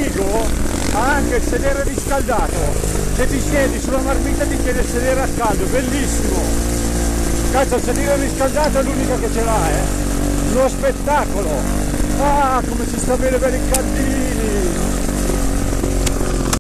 Amigo ha anche il sedere riscaldato. Se ti siedi sulla marmita ti tiene il sedere a caldo, bellissimo. Cazzo, il sedere riscaldato è l'unica che ce l'ha, Uno spettacolo. Ah, come ci sta bene per i caldini.